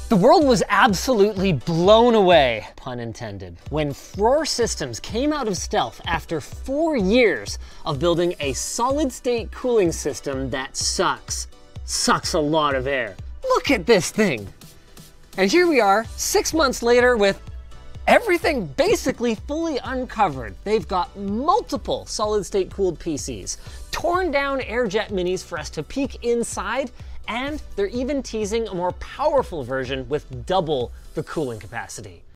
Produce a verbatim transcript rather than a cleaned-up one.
The world was absolutely blown away, pun intended, when Frore Systems came out of stealth after four years of building a solid-state cooling system that sucks. Sucks a lot of air. Look at this thing! And here we are, six months later with everything basically fully uncovered. They've got multiple solid-state cooled P Cs, torn down air-jet minis for us to peek inside, and they're even teasing a more powerful version with double the cooling capacity.